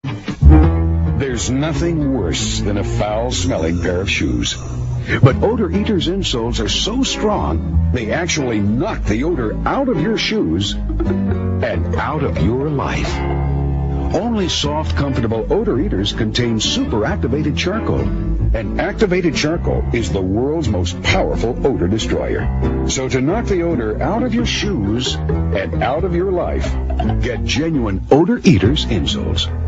There's nothing worse than a foul-smelling pair of shoes. But Odor Eaters insoles are so strong, they actually knock the odor out of your shoes and out of your life. Only soft, comfortable Odor Eaters contain super activated charcoal. And activated charcoal is the world's most powerful odor destroyer. So to knock the odor out of your shoes and out of your life, get genuine Odor Eaters insoles.